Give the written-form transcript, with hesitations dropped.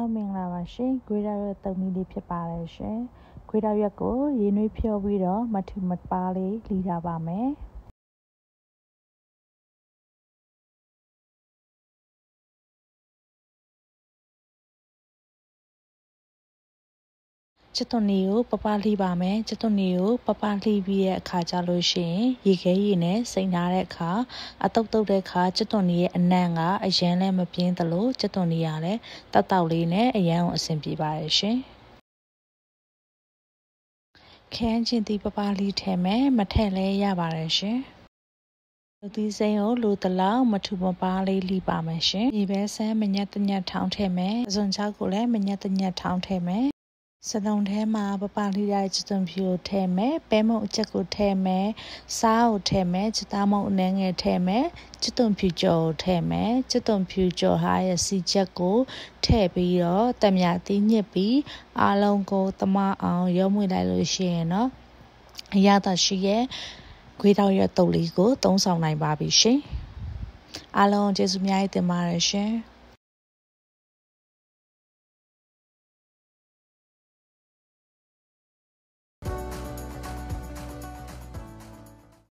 မင်္ဂလာပါရှင်။ခွေးတော်ရဲ့တုံနည်းလေးဖြစ်ပါတယ်ရှင်။ခွေးတော်ရက်ကိုရေနွေးဖြောပြီးတော့မထူမပါလေးလှီးထားပါမယ်။ချစ်သွန်နီကိုပပလှီးပါမယ်။ချစ်သွန်နီကိုပပလှီးပြီးတဲ့အခါကျလို့ရှိရင်ရေခဲရည်နဲ့စိမ့်ထားတဲ့အခါအတုပ်တုပ်တဲ့အခါချစ်သွန်နီရဲ့အနံ့ကအရန်လည်းမပြင်းသလိုချစ်သွန်နီကလည်းတောက်လေးနဲ့အရန်ကိုအဆင်ပြေပါတယ်ရှင်။ခန်းချင်းတီပပလှီးထဲမယ်မထက်လဲရပါတယ်ရှင်။လူသီးစိမ်းကိုလူတလောက်မထူမပါလေးလှီးပါမယ်ရှင်။ဒီပဲဆန်းမညက်တညက်ထောင်းထဲမယ်။အစွန်ချောက်ကိုလည်းမညက်တညက်ထောင်းထဲမယ်။စတုံထဲမှာပပလှီးရချစ်သွန်ဖြူကိုထည့်မယ်ပဲမုံအချက်ကိုထည့်မယ်စားကိုထည့်မယ်ချစ်သားမုံအနှဲငယ်ထည့်မယ်ချစ်သွန်ဖြူကြော်ကိုထည့်မယ်ချစ်သွန်ဖြူကြော်ဟာရဲ့စီချက်ကိုထည့်ပြီးတော့တမြသီးညစ်ပြီးအားလုံးကိုသမအောင်ရုံးမွေလိုက်လို့ရှိရင်တော့အရသာရှိရဲ့ခွေးတောက်ရတုပ်လေးကိုသုံးဆောင်နိုင်ပါပြီရှင်အားလုံးကျေးဇူးများတင်ပါတယ်ရှင်